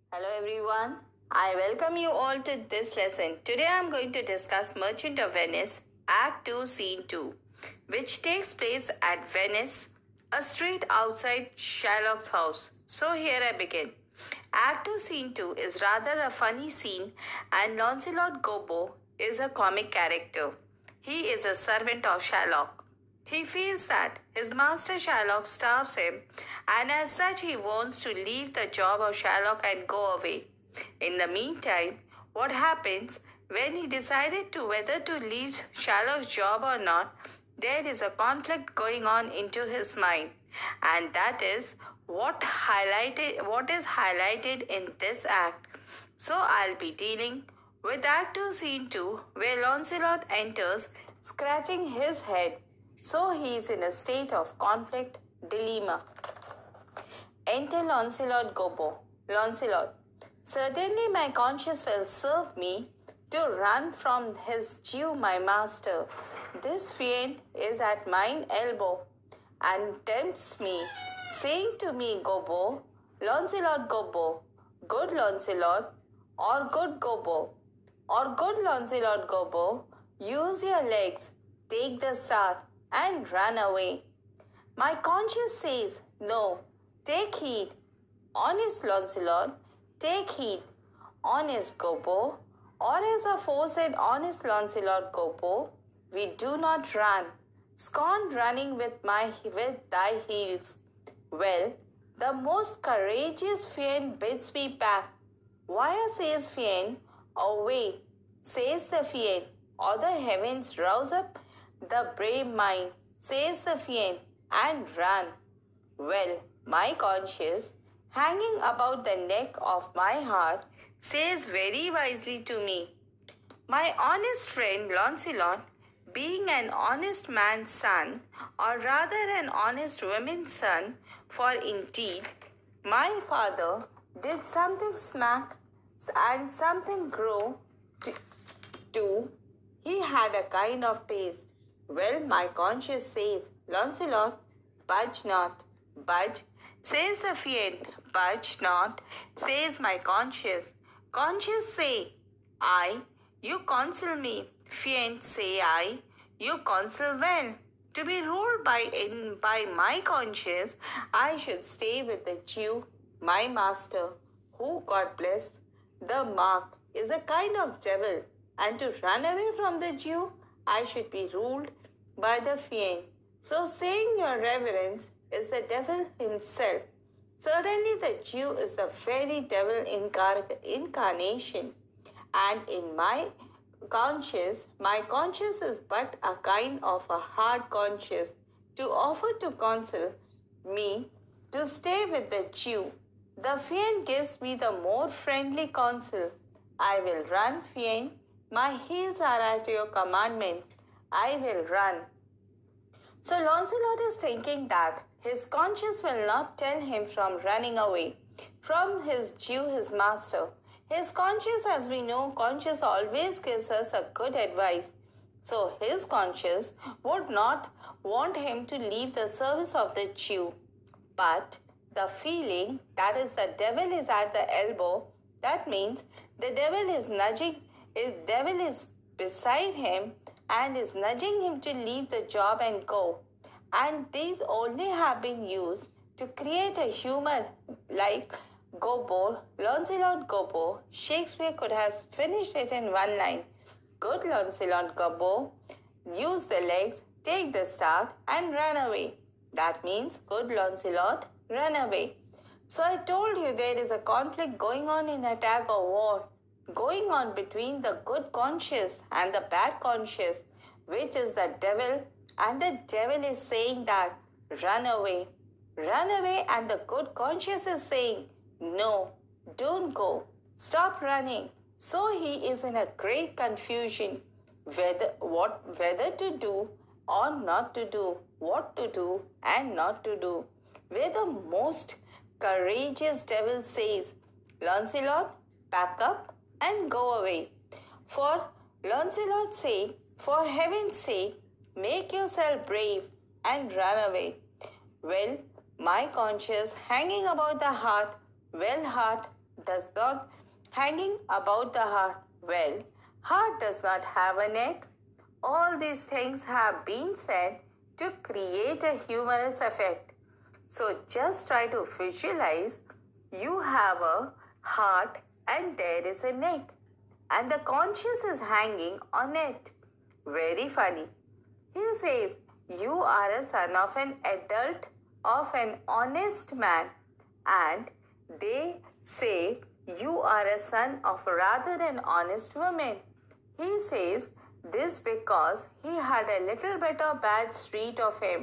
Hello everyone. I welcome you all to this lesson. Today I am going to discuss Merchant of Venice, Act 2, Scene 2, which takes place at Venice, a street outside Shylock's house. So here I begin. Act 2, Scene 2 is rather a funny scene, and Lancelot Gobbo is a comic character. He is a servant of Shylock. He feels that his master Shylock starves him, and as such he wants to leave the job of Shylock and go away. In the meantime, what happens when he decided to whether to leave Shylock's job or not, there is a conflict going on into his mind, and that is what is highlighted in this act. So I'll be dealing with Act 2 Scene 2, where Lancelot enters scratching his head. So he is in a state of conflict dilemma. Enter Lancelot Gobbo. Lancelot. Certainly my conscience will serve me to run from his Jew my master. This fiend is at mine elbow and tempts me, saying to me, Gobbo, Lancelot Gobbo, good Lancelot, or good Gobbo, or good Lancelot Gobbo, use your legs, take the start, and run away. My conscience says, no, take heed. Honest Lancelot, take heed. Honest Gobbo, or as aforesaid honest Lancelot Gobbo, we do not run. Scorn running with thy heels. Well, the most courageous fiend bids me back. Why says fiend, away, says the fiend, or the heavens rouse up the brave mind, says the fiend, and run. Well, my conscience, hanging about the neck of my heart, says very wisely to me, my honest friend Lancelot, being an honest man's son, or rather an honest woman's son, for indeed my father did something smack and something grow too. He had a kind of taste. Well, my conscience says, Lancelot, budge not, budge, says the fiend, budge not, says my conscience. Conscience say, I, you counsel me, fiend say I, you counsel well. To be ruled by my conscience, I should stay with the Jew, my master, who, God bless, the mark, is a kind of devil, and to run away from the Jew, I should be ruled by the fiend. So saying your reverence is the devil himself. Certainly the Jew is the very devil incarnation. And in my conscience is but a kind of a hard conscience to offer to counsel me to stay with the Jew. The fiend gives me the more friendly counsel. I will run, fiend. My heels are at your commandment. I will run. So Lancelot is thinking that his conscience will not tell him from running away from his Jew, his master. His conscience, as we know, conscience always gives us a good advice. So his conscience would not want him to leave the service of the Jew. But the feeling that is the devil is at the elbow, that means the devil is beside him and is nudging him to leave the job and go. And these only have been used to create a humor like Gobbo, Lancelot Gobbo. Shakespeare could have finished it in one line. Good Lancelot Gobbo, use the legs, take the start and run away. That means good Lancelot, run away. So I told you there is a conflict going on in a tag of war, going on between the good conscience and the bad conscience, which is the devil, and the devil is saying that run away, and the good conscience is saying no, don't go, stop running. So he is in a great confusion whether to do or not to do, what to do and not to do. Where the most courageous devil says, Lancelot, pack up and go away. For Lancelot's sake, for heaven's sake, make yourself brave and run away. Well, my conscience hanging about the heart, well heart, does not hanging about the heart. Well, heart does not have a neck. All these things have been said to create a humorous effect. So just try to visualize you have a heart and there is a neck and the conscience is hanging on it. Very funny. He says, you are a son of an adult, of an honest man, and they say you are a son of rather an honest woman. He says this because he had a little bit of bad street of him.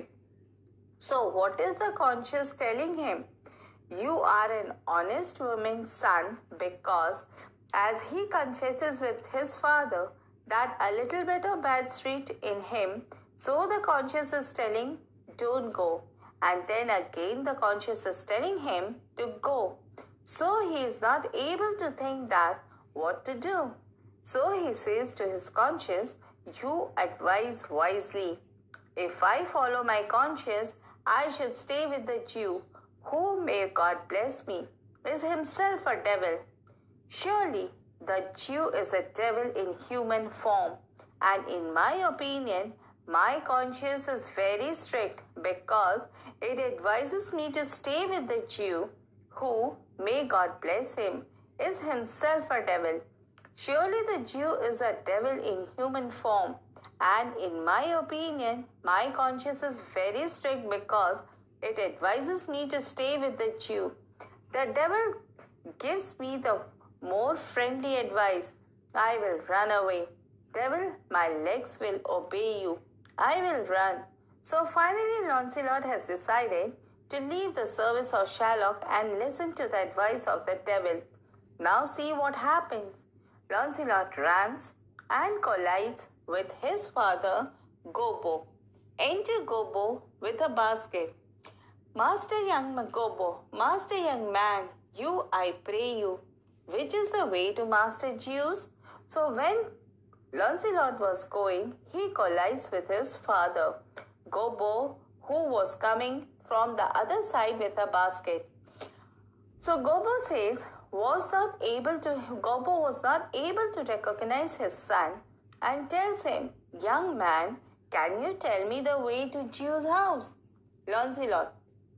So what is the conscience telling him? You are an honest woman's son because as he confesses with his father that a little bit of bad street in him, so the conscience is telling, don't go. And then again the conscience is telling him to go. So he is not able to think that what to do. So he says to his conscience, you advise wisely. If I follow my conscience, I should stay with the Jew, who, may God bless me, is himself a devil. Surely the Jew is a devil in human form, and in my opinion, my conscience is very strict because it advises me to stay with the Jew, who, may God bless him, is himself a devil. Surely the Jew is a devil in human form, and in my opinion, my conscience is very strict because it advises me to stay with the Jew. The devil gives me the more friendly advice. I will run away. Devil, my legs will obey you. I will run. So finally Lancelot has decided to leave the service of Sherlock and listen to the advice of the devil. Now see what happens. Lancelot runs and collides with his father, Gobbo. Enter Gobbo with a basket. Master young Gobbo, master young man, you, I pray you, which is the way to Master Jews? So when Lancelot was going, he collides with his father, Gobbo, who was coming from the other side with a basket. So Gobbo was not able to recognize his son and tells him, young man, can you tell me the way to Jew's house? Lancelot,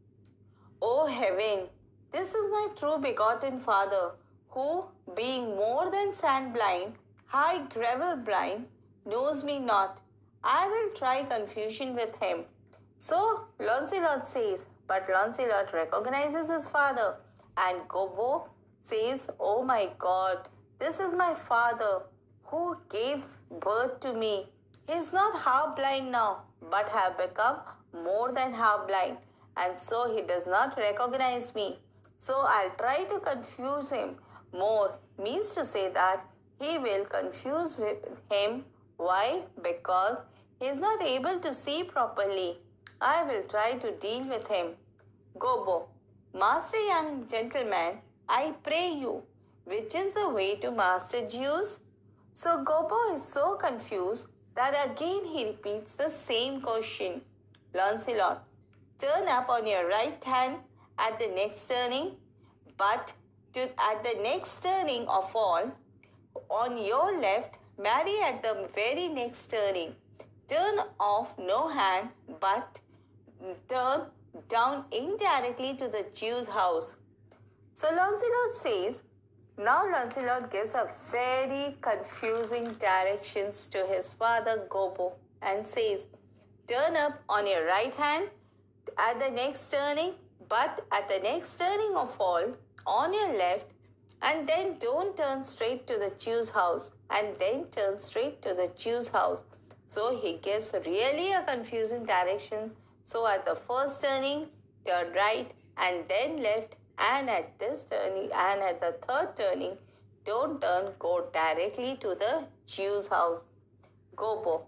O heaven, this is my true begotten father, who, being more than sand blind, high gravel blind, knows me not. I will try confusion with him. So Lancelot says, but Lancelot recognizes his father, and Gobbo says, oh my God, this is my father who gave birth to me. He is not half blind now, but have become more than half blind, and so he does not recognize me. So I'll try to confuse him more, means to say that he will confuse him. Why? Because he is not able to see properly. I will try to deal with him. Gobbo, master young gentleman, I pray you, which is the way to Master Jews? So Gobbo is so confused that again he repeats the same question. Lancelot, turn up on your right hand at the next turning, but at the next turning of all, on your left, marry at the very next turning. Turn off no hand, but turn down indirectly to the Jew's house. So Lancelot says, now Lancelot gives a very confusing directions to his father Gobbo and says, turn up on your right hand at the next turning, but at the next turning of all, on your left, and then don't turn straight to the Jew's house, and then turn straight to the Jew's house. So he gives really a confusing direction. So at the first turning, turn right and then left, and at this turning and at the third turning, don't turn, go directly to the Jew's house. Gobbo,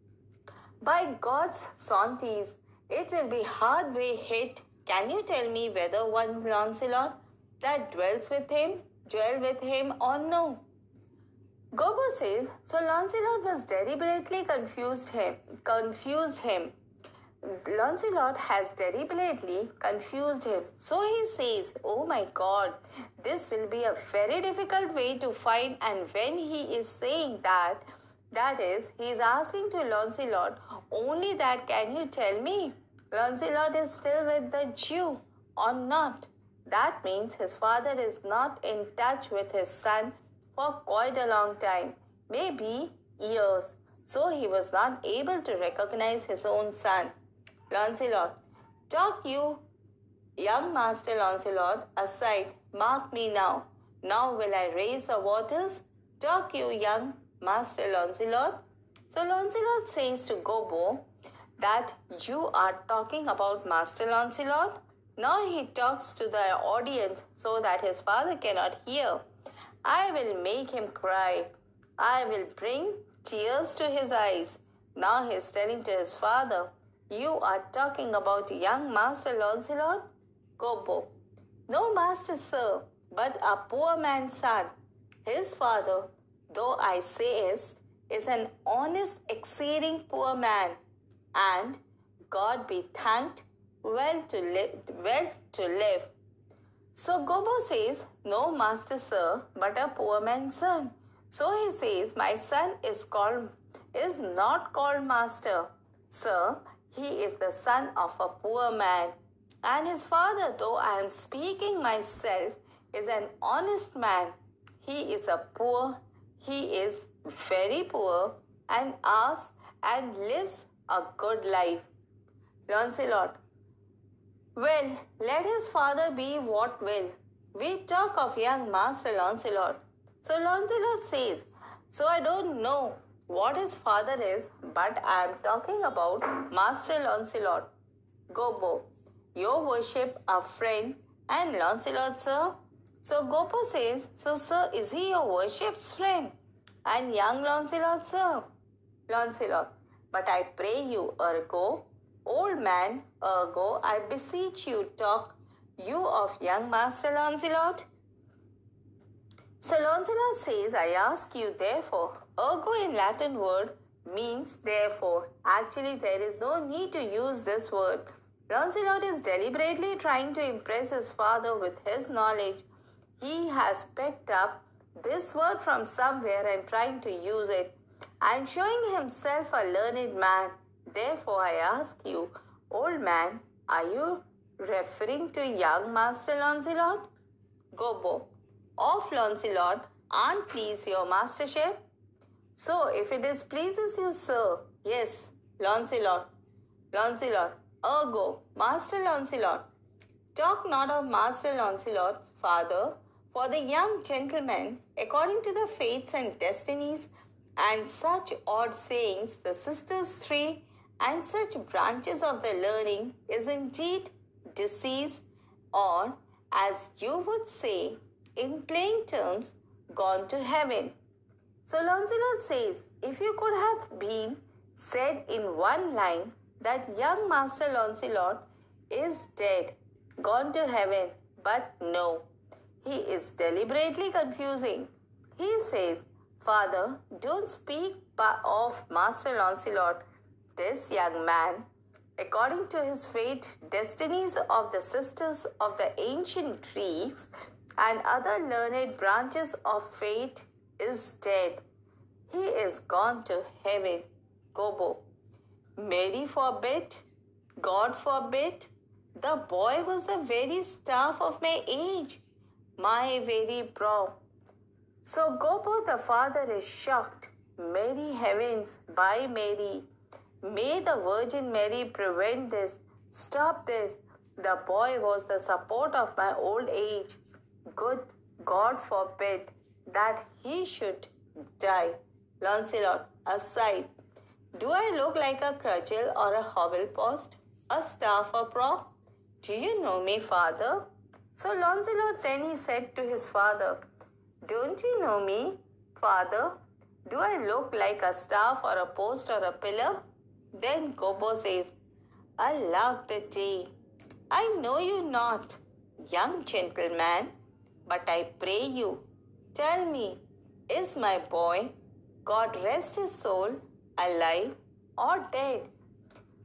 by God's saunties, it will be hard way hit. Can you tell me whether one Lancelot that dwell with him or no? Gobbo says, so Lancelot was deliberately confused him. Lancelot has deliberately confused him. So he says, "Oh my God, this will be a very difficult way to find." And when he is saying that, that is, he is asking to Lancelot only that, "Can you tell me, Lancelot is still with the Jew or not?" That means his father is not in touch with his son for quite a long time, maybe years. So he was not able to recognize his own son. Lancelot, talk you, young Master Lancelot, aside. Mark me now. Now will I raise the waters? Talk you, young Master Lancelot. So Lancelot says to Gobbo that you are talking about Master Lancelot. Now he talks to the audience so that his father cannot hear. I will make him cry. I will bring tears to his eyes. Now he is telling to his father, you are talking about young Master Lancelot? Gobbo, no master, sir, but a poor man's son. His father, though I say is an honest, exceeding poor man, and God be thanked, well to live. So Gobbo says, no master, sir, but a poor man's son. So he says, my son is not called master, sir. He is the son of a poor man. And his father, though I am speaking myself, is an honest man. He is very poor and lives a good life. Lancelot, well, let his father be what will. We talk of young Master Lancelot. So Lancelot says, so I don't know what his father is, but I am talking about Master Lancelot. Gobbo, you worship a friend, and Lancelot, sir? So Gobbo says, so sir, is he your worship's friend? And young Lancelot, sir? Lancelot, but I pray you, ergo, old man, ergo, I beseech you, talk you of young Master Lancelot? So Lancelot says, I ask you, therefore. Ergo in Latin word means therefore. Actually, there is no need to use this word. Lancelot is deliberately trying to impress his father with his knowledge. He has picked up this word from somewhere and trying to use it, and showing himself a learned man. Therefore, I ask you, old man, are you referring to young Master Lancelot? Gobbo, of Lancelot, an't please your mastership? So, if it displeases you, sir, yes, Lancelot, ergo, Master Lancelot. Talk not of Master Lancelot's father, for the young gentleman, according to the fates and destinies, and such odd sayings, the sisters three, and such branches of the learning, is indeed deceased, or, as you would say, in plain terms, gone to heaven. So Lancelot says, if you could have been said in one line that young Master Lancelot is dead, gone to heaven, but no, he is deliberately confusing. He says, Father, don't speak of Master Lancelot, this young man, according to his fate, destinies of the sisters of the ancient Greeks and other learned branches of fate, is dead. He is gone to heaven. Gobbo, Mary forbid, God forbid. The boy was the very staff of my age, my very brow. So Gobbo the father is shocked. Mary heavens, by Mary, may the Virgin Mary prevent this, stop this. The boy was the support of my old age. Good God forbid that he should die. Lancelot, aside, do I look like a cudgel or a hovel post, a staff or prop? Do you know me, father? So Lancelot then he said to his father, don't you know me, father? Do I look like a staff or a post or a pillar? Then Gobbo says, alack the day, I know you not, young gentleman, but I pray you, tell me, is my boy, God rest his soul, alive or dead?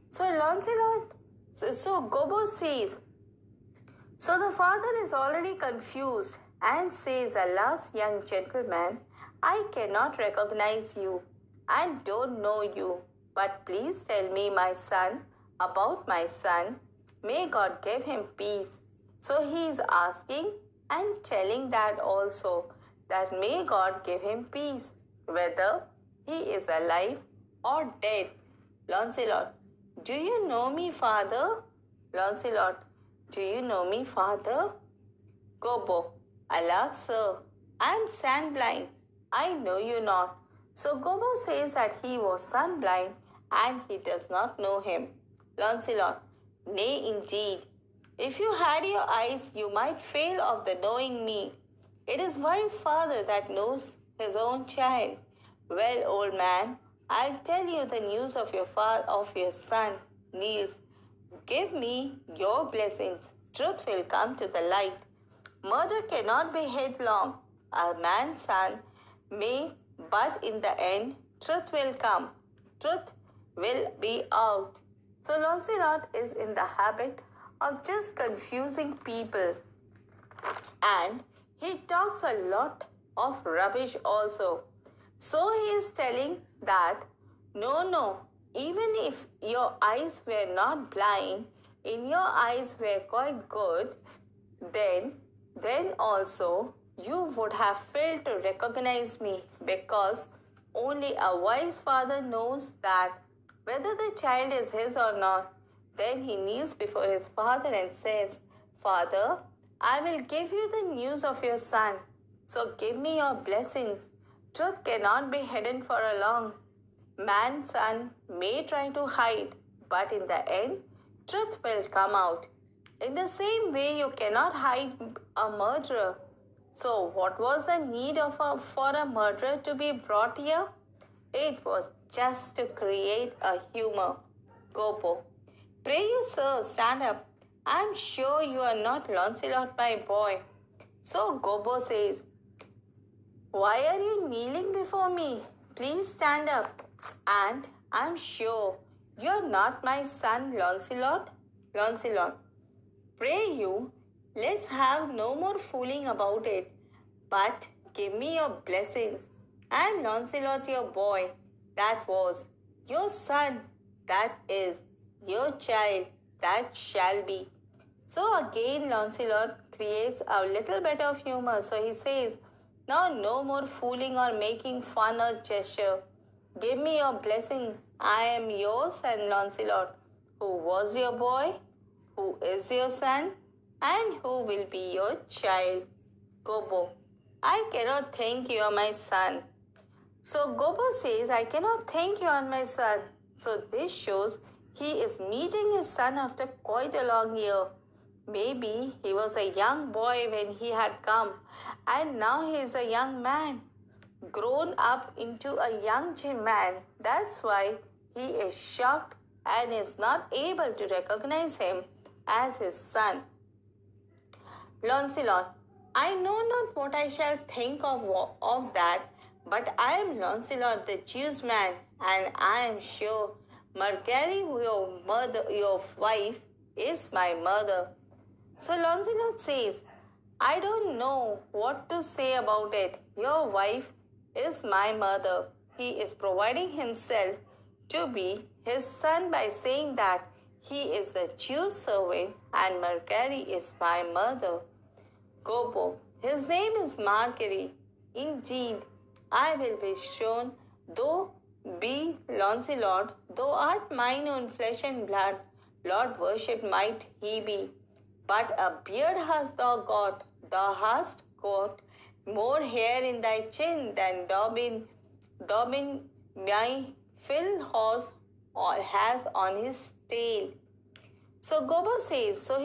So Lancelot, so Gobbo says, so the father is already confused and says, alas, young gentleman, I cannot recognize you and don't know you. But please tell me, my son, about my son. May God give him peace. So he is asking and telling that also, that may God give him peace, whether he is alive or dead. Lancelot, do you know me, father? Lancelot, do you know me, father? Gobbo, alas, sir, I am sand-blind. I know you not. So Gobbo says that he was sun-blind and he does not know him. Lancelot, nay, indeed. If you had your eyes, you might fail of the knowing me. It is wise father that knows his own child. Well, old man, I'll tell you the news of your son, Niels. Give me your blessings. Truth will come to the light. Murder cannot be hid long. A man's son may, but in the end, truth will come. Truth will be out. So Lancelot is in the habit of just confusing people. And he talks a lot of rubbish also. So he is telling that, no, even if your eyes were not blind, in your eyes were quite good, then also you would have failed to recognize me, because only a wise father knows that whether the child is his or not. Then he kneels before his father and says, Father, I will give you the news of your son. So give me your blessings. Truth cannot be hidden for a long. Man's son may try to hide, but in the end, truth will come out. In the same way, you cannot hide a murderer. So what was the need for a murderer to be brought here? It was just to create a humor. Gobbo, pray you, sir, stand up. I am sure you are not Lancelot, my boy. So Gobbo says, why are you kneeling before me? Please stand up. And I am sure you are not my son, Lancelot. Lancelot, pray you, let's have no more fooling about it, but give me your blessings. I am Lancelot, your boy, that was, your son, that is, your child, that shall be. So again Lancelot creates a little bit of humor. So he says, now no more fooling or making fun or gesture. Give me your blessings. I am your son, Lancelot, who was your boy, who is your son, and who will be your child. Gobbo, I cannot think you are my son. So Gobbo says, I cannot think you are my son. So this shows he is meeting his son after quite a long year. Maybe he was a young boy when he had come, and now he is a young man, grown up into a young man. That's why he is shocked and is not able to recognize him as his son. Lancelot, I know not what I shall think of that, but I am Lancelot the Jew's man, and I am sure Margery, your wife, is my mother. So Lancelot says, I don't know what to say about it. Your wife is my mother. He is providing himself to be his son by saying that he is the Jew's servant and Margery is my mother. Gobbo, his name is Margery. Indeed, I will be shown, though be Lancelot, thou art mine own flesh and blood, Lord worship might he be. But a beard hast thou hast got more hair in thy chin than Dobbin my Phil horse has on his tail. So Gobbo says, so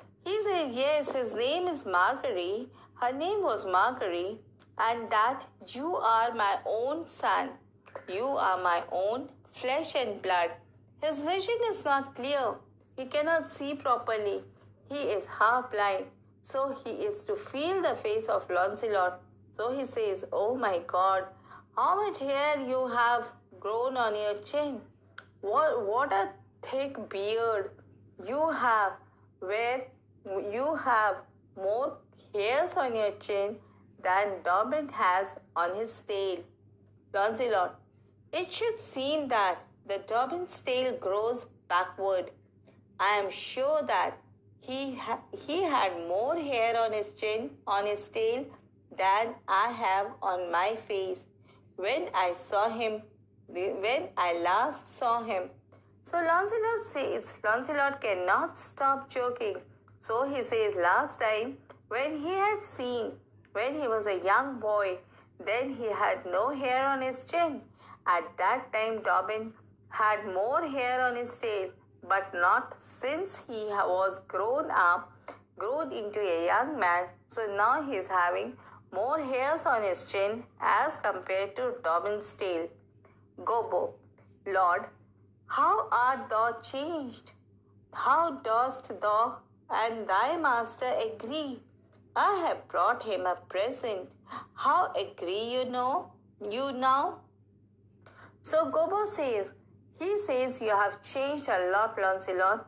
his name is Margery, her name was Margery, and that you are my own son, you are my own flesh and blood. His vision is not clear, he cannot see properly, he is half blind, so he is to feel the face of Lancelot. So he says, oh my God, how much hair you have grown on your chin. What a thick beard you have, where you have more hairs on your chin than Dobbin has on his tail. Lancelot, it should seem that the Dobbin's tail grows backward. I am sure that he had more hair on his chin, on his tail, than I have on my face when I saw him, when I last saw him. So Lancelot says, Lancelot cannot stop joking. So he says, last time when he had seen, when he was a young boy, then he had no hair on his chin. At that time, Dobbin had more hair on his tail, but not since he was grown up, grown into a young man. So now he is having more hairs on his chin as compared to Dobbin's tail. Gobbo, Lord, how art thou changed? How dost thou and thy master agree? I have brought him a present. How agree you now? So Gobbo says, he says, you have changed a lot, Lancelot.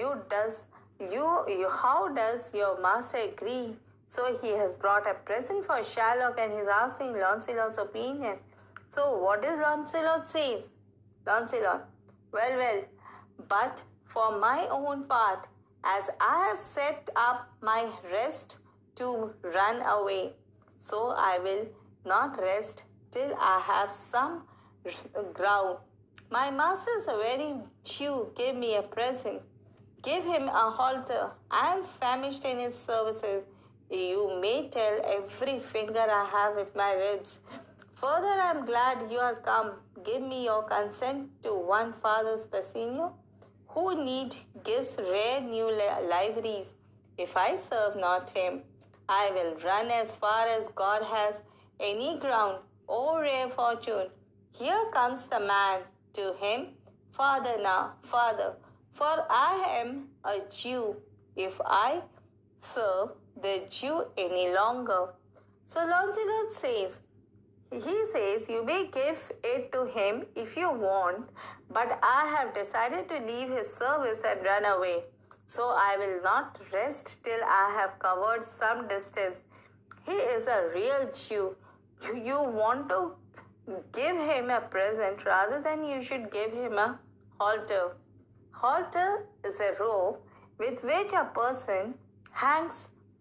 How does your master agree? So he has brought a present for Sherlock and he's asking Lancelot's opinion. So what does Lancelot says? Lancelot, well, but for my own part, as I have set up my rest to run away, so I will not rest till I have some ground. My master is a very Jew. Give me a present. Give him a halter. I am famished in his services. You may tell every finger I have with my ribs. Further, I am glad you are come. Give me your consent to one Father Bassanio, who need gives rare new liveries. If I serve not him, I will run as far as God has any ground. O rare fortune! Here comes the man. To him, Father now, Father, for I am a Jew. If I serve the Jew any longer. So Lancelot says, he says, you may give it to him if you want, but I have decided to leave his service and run away. So I will not rest till I have covered some distance. He is a real Jew. You want to give him a present rather than you should give him a halter. Halter is a rope with which a person hangs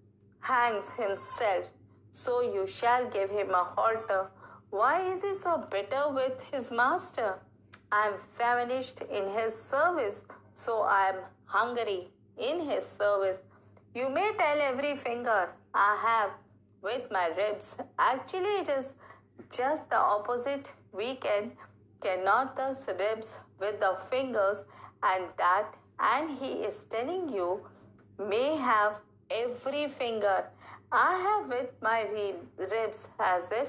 himself. So you shall give him a halter. Why is he so bitter with his master? I am famished in his service, so I am hungry in his service. You may tell every finger I have with my ribs. Actually, it is just the opposite. We cannot thus ribs with the fingers, and he is telling you may have every finger I have with my ribs, as if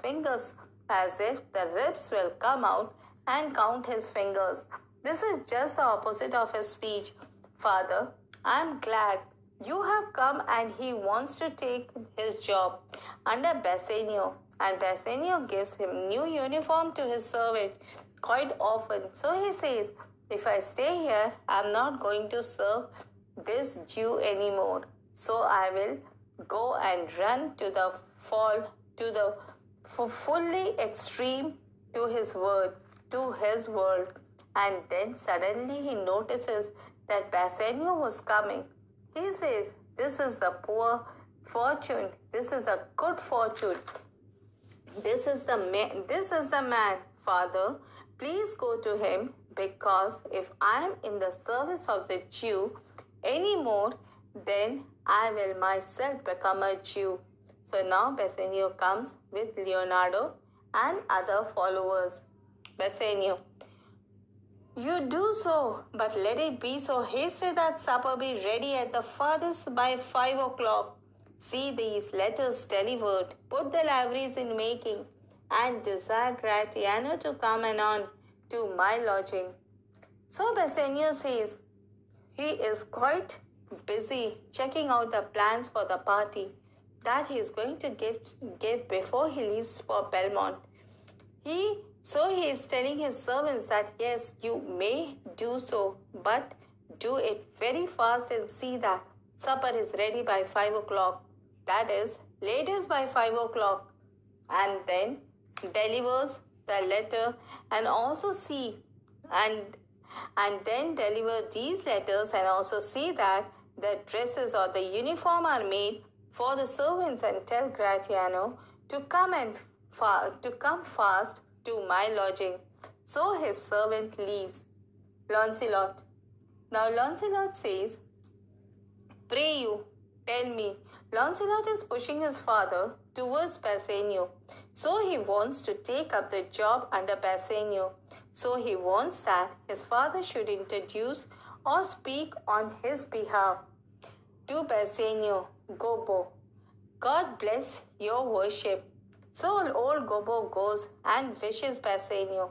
the ribs will come out and count his fingers. This is just the opposite of his speech. Father, I am glad you have come, and he wants to take his job under Bassanio, and Bassanio gives him new uniform to his servant quite often. So he says, if I stay here, I am not going to serve this Jew anymore. So I will go and run to the fully extreme to his world. And then suddenly he notices that Bassanio was coming. He says, this is the poor fortune. This is a good fortune. This is the man, Father. Please go to him, because if I am in the service of the Jew anymore, then I will myself become a Jew. So now Bassanio comes with Leonardo and other followers. Bassanio, you do so, but let it be so hasty that supper be ready at the farthest by 5 o'clock. See these letters delivered, put the liveries in making, and desire Gratiano to come anon to my lodging. So Bassanio says he is quite busy checking out the plans for the party that he is going to give before he leaves for Belmont. he is telling his servants that yes, you may do so, but do it very fast and see that supper is ready by 5 o'clock. That is, latest by 5 o'clock. And then delivers the letter and also see and then deliver these letters and also see that the dresses or the uniform are made for the servants and tell Gratiano to come fast to my lodging. So his servant leaves. Launcelot. Now Launcelot says, pray you, tell me. Launcelot is pushing his father towards Bassanio. So he wants to take up the job under Bassanio. So he wants that his father should introduce or speak on his behalf to Bassanio. Gobbo, God bless your worship. So old Gobbo goes and wishes Bassanio.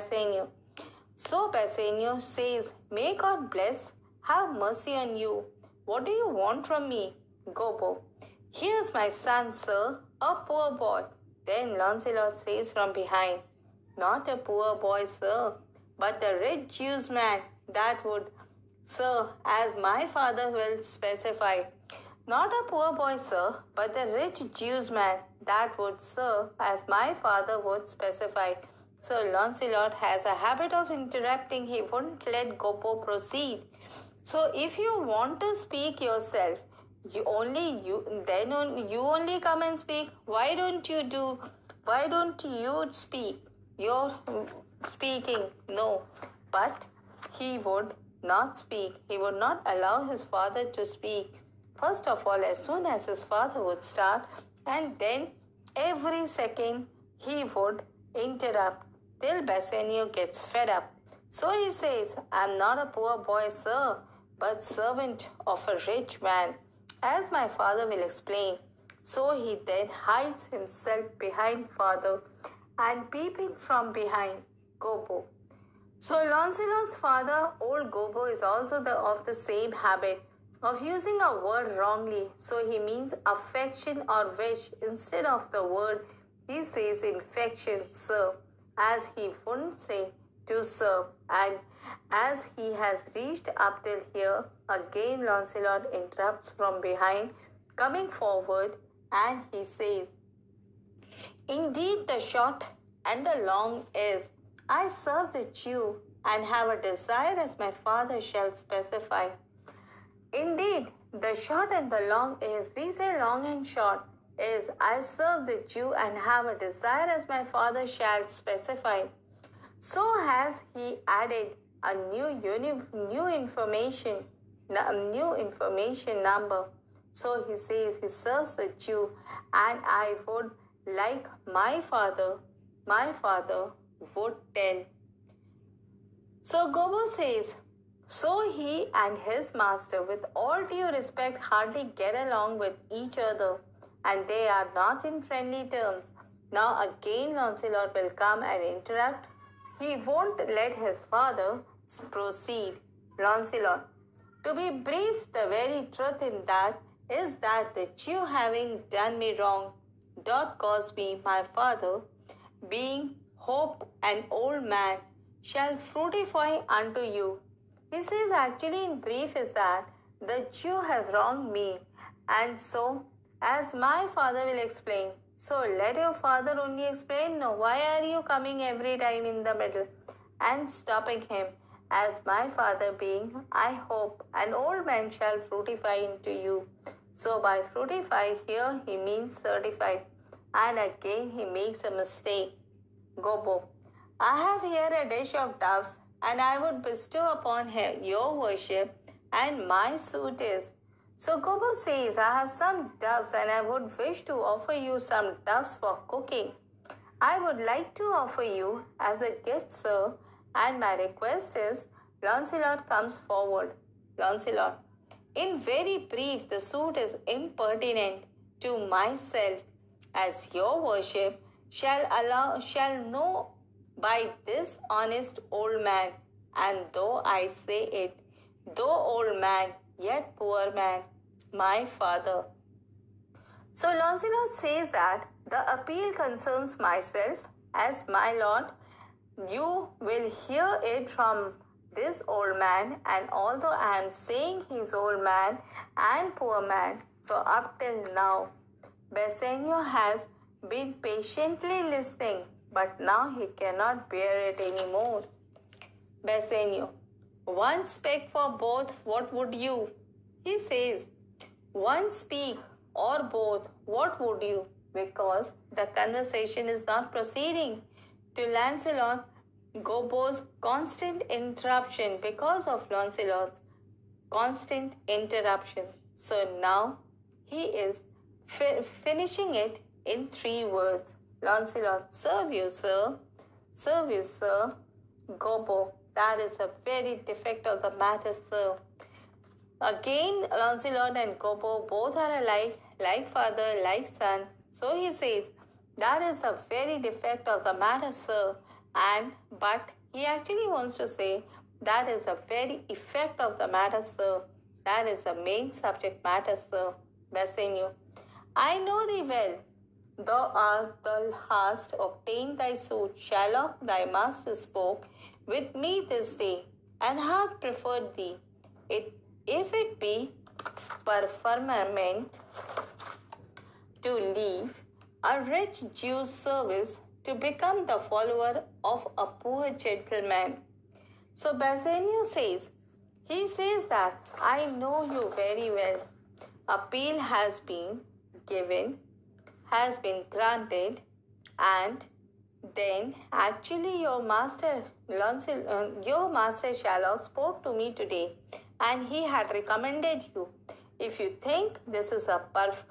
So Bassanio says, may God bless, have mercy on you. What do you want from me? Gobbo, here's my son, sir, a poor boy. Then Launcelot says from behind, not a poor boy, sir, but a rich Jews man, that would, sir, as my father will specify. Not a poor boy, sir, but a rich Jews man, that would, sir, as my father would specify. So Launcelot has a habit of interrupting. He wouldn't let Gobbo proceed. So if you want to speak yourself, you only come and speak. Why don't you speak? You're speaking. No. But he would not speak. He would not allow his father to speak. First of all, as soon as his father would start, and then every second he would interrupt till Bassanio gets fed up. So he says, I'm not a poor boy, sir, but servant of a rich man, as my father will explain. So he then hides himself behind father and peeping from behind Gobbo. So Launcelot's father, old Gobbo, is also of the same habit of using a word wrongly. So he means affection or wish. Instead of the word, he says infection, sir, as he wouldn't say to serve. And as he has reached up till here, again Launcelot interrupts from behind, coming forward, and he says, indeed the short and the long is, I serve the Jew and have a desire as my father shall specify. Indeed, the short and the long is, we say long and short, is I serve the Jew and have a desire as my father shall specify. So has he added a new information number. So he says he serves the Jew and I would like my father would tell. So Gobbo says, so he and his master, with all due respect, hardly get along with each other, and they are not in friendly terms. Now again Launcelot will come and interrupt. He won't let his father proceed. Launcelot, to be brief, the very truth in that is that the Jew having done me wrong, doth cause me, my father, being hope an old man, shall fructify unto you. He says actually in brief is that the Jew has wronged me, and so as my father will explain. So let your father only explain. No, why are you coming every time in the middle and stopping him? As my father being, I hope, an old man shall fructify into you. So by fructify here he means certified. And again he makes a mistake. Gobbo, I have here a dish of doves, and I would bestow upon him your worship, and my suit is. So Gobbo says, I have some doves, and I would wish to offer you some doves for cooking. I would like to offer you as a gift, sir, and my request is, Launcelot comes forward. Launcelot, in very brief, the suit is impertinent to myself, as your worship shall know by this honest old man, and though I say it, though old man, yet poor man, my father. So Launcelot says that the appeal concerns myself, as my lord, you will hear it from this old man, and although I am saying he's old man and poor man, so up till now, Bassanio has been patiently listening, but now he cannot bear it anymore. Bassanio, one speak for both, what would you? He says, one speak or both, what would you? Because the conversation is not proceeding. To Lancelot, Gobbo's constant interruption because of Lancelot's constant interruption. So now he is finishing it in 3 words. Lancelot, serve you, sir. Serve you, sir. Gobbo, that is a very defect of the matter, sir. Again, Lancelot and Gobbo both are alike, like father, like son. So he says, that is a very defect of the matter, sir. But he actually wants to say, that is a very effect of the matter, sir. That is the main subject matter, sir. Bassanio, I know thee well. Thou hast obtained thy suit. Shylock, thy master, spoke with me this day, and hath preferred thee. If it be preferment to leave a rich Jew's service to become the follower of a poor gentleman. So Bassanio says, he says that I know you very well. Appeal has been given, has been granted, and then actually your master Shylock spoke to me today, and he had recommended you. If you think this is a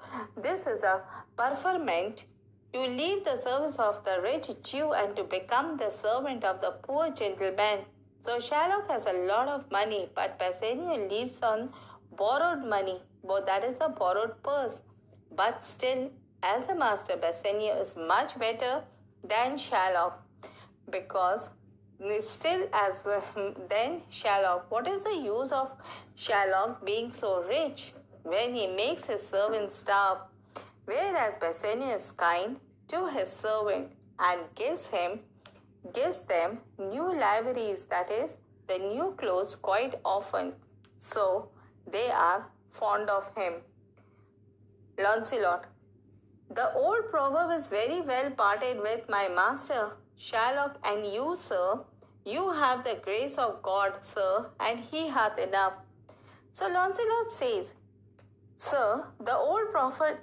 preferment to leave the service of the rich Jew and to become the servant of the poor gentleman. So Shylock has a lot of money, but Bassanio lives on borrowed money, but that is a borrowed purse. But still, as a master, Bassanio is much better than Shylock, because still than Shylock. What is the use of Shylock being so rich when he makes his servants starve? Whereas Bassanio is kind to his servant and gives them new liveries, that is, the new clothes quite often. So they are fond of him. Lancelot, the old proverb is very well parted with, my master. Shylock, and you, sir, you have the grace of God, sir, and he hath enough. So Lancelot says, sir, the old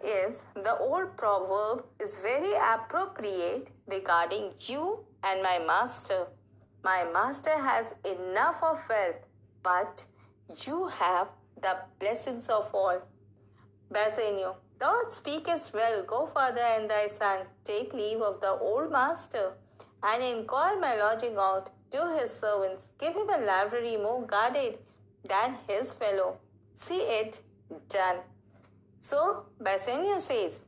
proverb is very appropriate regarding you and my master. My master has enough of wealth, but you have the blessings of all. Bassanio, thou speakest well. Go, father, and thy son, take leave of the old master, and inquire my lodging out to his servants. Give him a library more guarded than his fellow. See it done. So Bassanio says,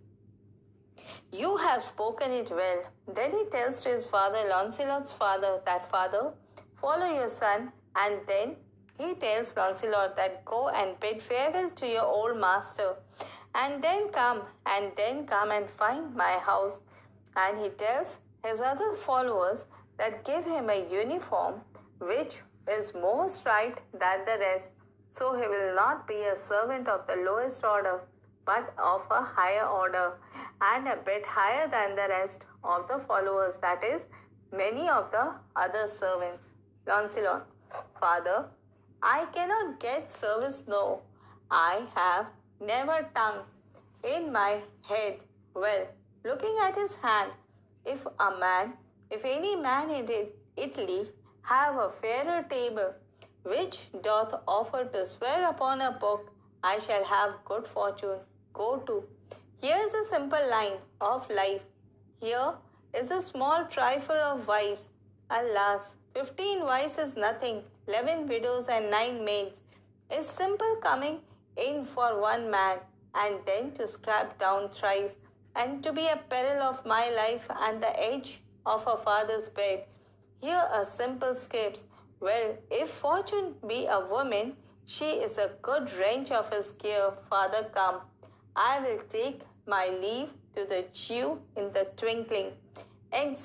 you have spoken it well. Then he tells to his father, Lancelot's father, that father, follow your son. And then he tells Lancelot that go and bid farewell to your old master, and then come and find my house. And he tells his other followers that give him a uniform which is more striped than the rest, so he will not be a servant of the lowest order, but of a higher order, and a bit higher than the rest of the followers, that is, many of the other servants. Lancelot, father, I cannot get service, no. I have never tongue in my head. Well, looking at his hand, if any man in Italy have a fairer table, which doth offer to swear upon a book, I shall have good fortune. Go to. Here is a simple line of life. Here is a small trifle of wives. Alas, 15 wives is nothing. 11 widows and 9 maids is simple coming in for one man, and then to scrap down thrice, and to be a peril of my life and the edge of a father's bed. Here a simple skips. Well, if fortune be a woman, she is a good range of his gear. Father, come. I will take my leave to the Jew in the twinkling.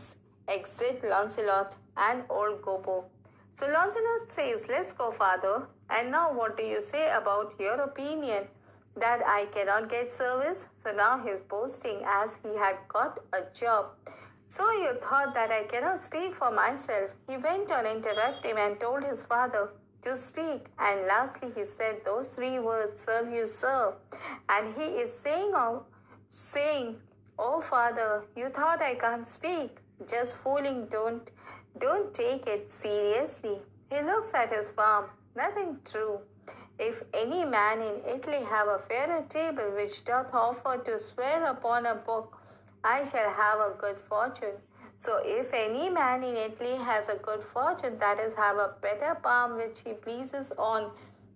Exit Lancelot and old Gobbo. So Lancelot says, "Let's go, father. And now what do you say about your opinion? That I cannot get service?" So now he's boasting as he had got a job. "So you thought that I cannot speak for myself?" He went on, interrupted him, and told his father to speak. And lastly he said those three words, "Serve you, sir." And he is saying, "Oh father, you thought I can't speak? Just fooling, don't take it seriously." He looks at his farm. Nothing true. "If any man in Italy have a fairer table which doth offer to swear upon a book, I shall have a good fortune." So if any man in Italy has a good fortune, that is, have a better palm which he places on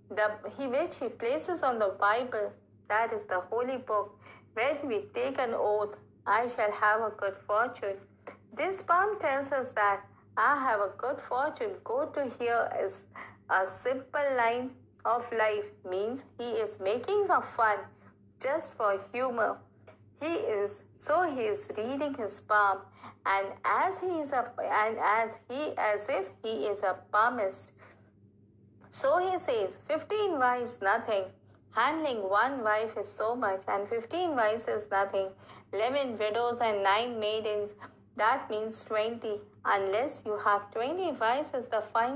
the Bible, that is the holy book, when we take an oath, "I shall have a good fortune." This palm tells us that "I have a good fortune." Go to here is a simple line of life, means he is making a fun just for humor. He is reading his palm, and as if he is a palmist. So he says, 15 wives nothing. Handling one wife is so much, and 15 wives is nothing. 11 widows and 9 maidens, that means 20. Unless you have 20 wives is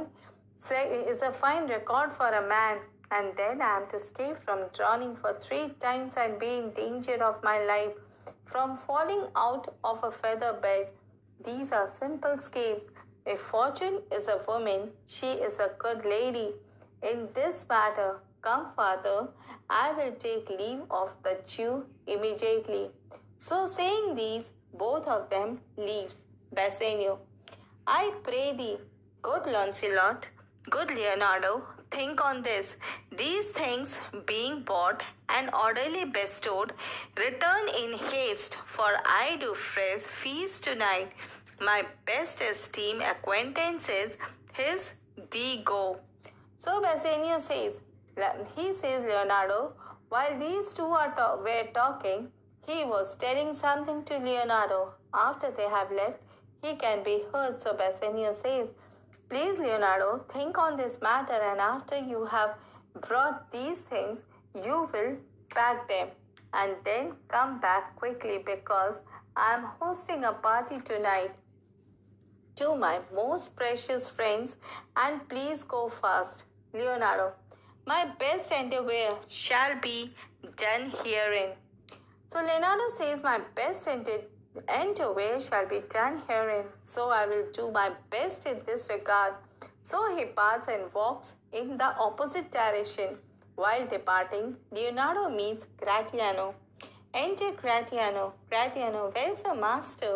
a fine record for a man. And then I am to escape from drowning for 3 times and be in danger of my life from falling out of a feather bed. These are simple schemes. If fortune is a woman, she is a good lady. In this matter, come, father, I will take leave of the Jew immediately. So saying these, both of them leaves. Bassanio. I pray thee, good Lancelot, good Leonardo, think on this. These things being bought and orderly bestowed, return in haste, for I do feast tonight. My best esteemed acquaintances, his thee go. So Bassanio says, Leonardo, while these two were talking, he was telling something to Leonardo. After they have left, he can be heard. So Bassanio says, "Please, Leonardo, think on this matter, and after you have brought these things, you will pack them, and then come back quickly, because I am hosting a party tonight to my most precious friends, and please go fast." Leonardo. My best endeavor shall be done herein. So Leonardo says, my best endeavor shall be done herein. So I will do my best in this regard. So he parts and walks in the opposite direction. While departing, Leonardo meets Gratiano. Enter Gratiano. Gratiano, where is the master?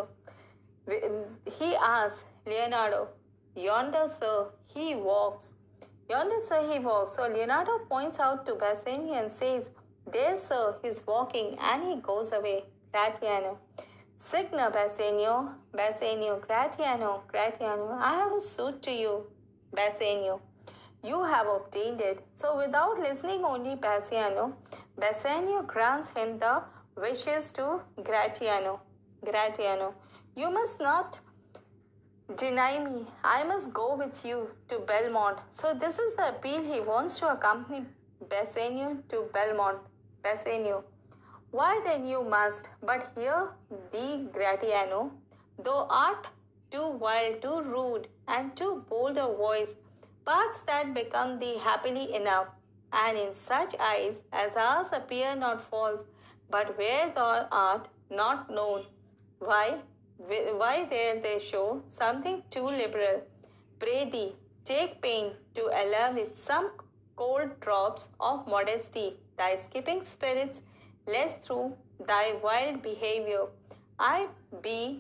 He asks Leonardo. Yonder, sir, he walks. Yonder, sir, he walks. So Leonardo points out to Bassanio and says, there, sir, he's walking, and he goes away. Gratiano. Signa, Bassanio. Bassanio. Gratiano. Gratiano. I have a suit to you. Bassanio. You have obtained it. So without listening only Bassanio grants him the wishes to Gratiano. Gratiano. You must not deny me. I must go with you to Belmont. So this is the appeal. He wants to accompany Bassanio to Belmont. Bassanio. Why then you must. But here thee, Gratiano, thou art too wild, too rude, and too bold a voice, parts that become thee happily enough, and in such eyes as ours appear not false, but where thou art not known. Why there they show something too liberal. Pray thee, take pain to allow with some cold drops of modesty thy skipping spirits, lest through thy wild behavior I be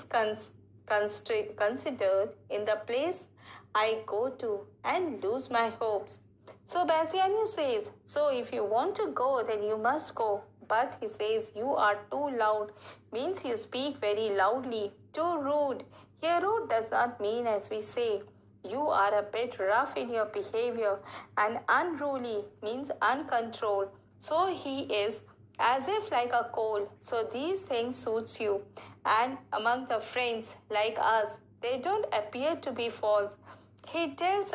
misconsidered in the place I go to and lose my hopes. So Bassanio says, so if you want to go, then you must go. But he says, you are too loud, means you speak very loudly. Too rude. Here rude does not mean as we say. You are a bit rough in your behavior, and unruly means uncontrolled. So he is as if like a coal. So these things suits you. and among the friends like us, they don't appear to be false. He tells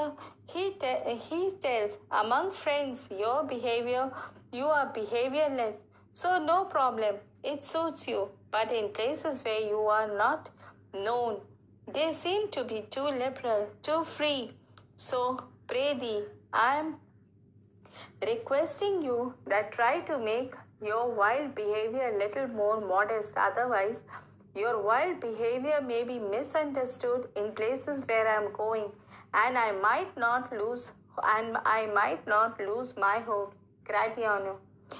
among friends you are behaviorless, so no problem, it suits you. But in places where you are not known, they seem to be too liberal, too free. So pray thee, I am requesting you that try to make your wild behavior a little more modest. Otherwise, your wild behavior may be misunderstood in places where I am going, and I might not lose my hopes. Gratiano.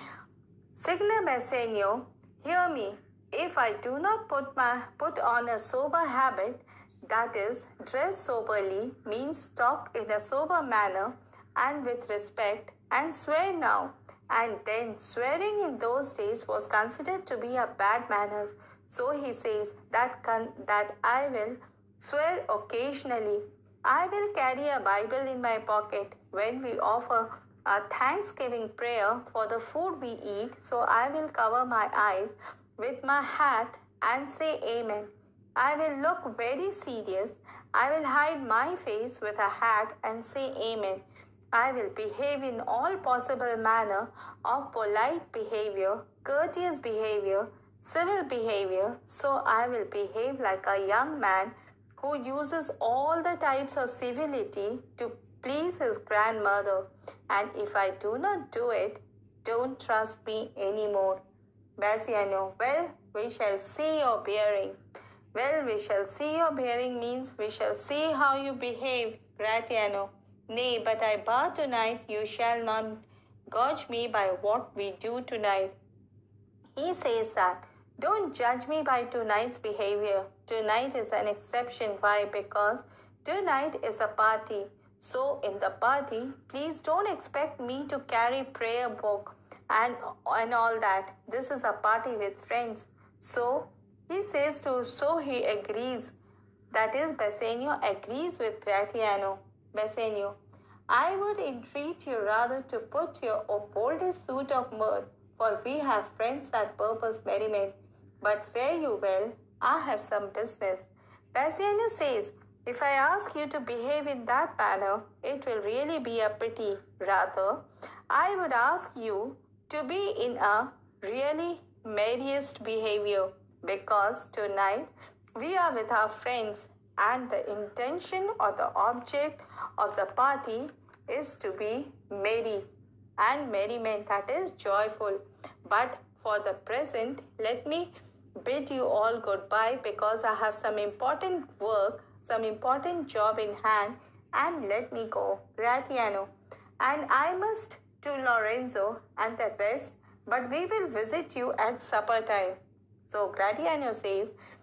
Signor Bassanio, hear me. If I do not put on a sober habit, that is, dress soberly, means talk in a sober manner and with respect, and swear now and then. Swearing in those days was considered to be a bad manners. So he says that I will swear occasionally. I will carry a Bible in my pocket when we offer a thanksgiving prayer for the food we eat. So I will cover my eyes with my hat and say Amen. I will look very serious. I will hide my face with a hat and say Amen. I will behave in all possible manner of polite behavior, courteous behavior, civil behavior. So I will behave like a young man who uses all the types of civility to please his grandmother. And if I do not do it, don't trust me anymore. Bassanio, well, we shall see your bearing. Well, we shall see your bearing means we shall see how you behave. Gratiano, nay, but I bar tonight you shall not gauge me by what we do tonight. He says that, don't judge me by tonight's behavior. Tonight is an exception. Why? Because tonight is a party. So in the party, please don't expect me to carry prayer book and all that. This is a party with friends. So he says so he agrees. That is, Bassanio agrees with Gratiano. Bassanio, I would entreat you rather to put your boldest suit of mirth, for we have friends that purpose merriment. But fare you well, I have some business. Bassanio says, if I ask you to behave in that manner, it will really be a pity. Rather, I would ask you to be in a really merriest behavior, because tonight we are with our friends and the intention or the object of the party is to be merry and merriment, that is joyful. But for the present, let me bid you all goodbye because I have some important work, some important job in hand, and let me go. Gratiano, and I must to Lorenzo and the rest, but we will visit you at supper time. So Gratiano says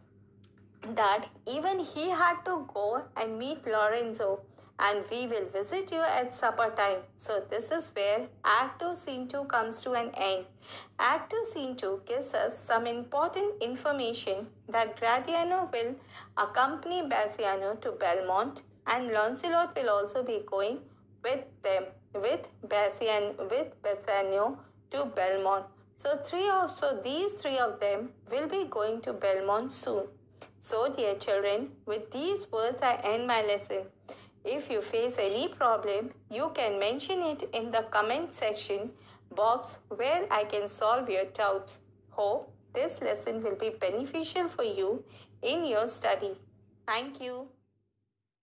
that even he had to go and meet Lorenzo, and we will visit you at supper time. So this is where Act 2 Scene 2 comes to an end. Act 2 Scene 2 gives us some important information that Gratiano will accompany Bassanio to Belmont, and Lancelot will also be going with them, with Bassanio to Belmont. So these three of them will be going to Belmont soon. So dear children, with these words I end my lesson. If you face any problem, you can mention it in the comment section box where I can solve your doubts. Hope this lesson will be beneficial for you in your study. Thank you.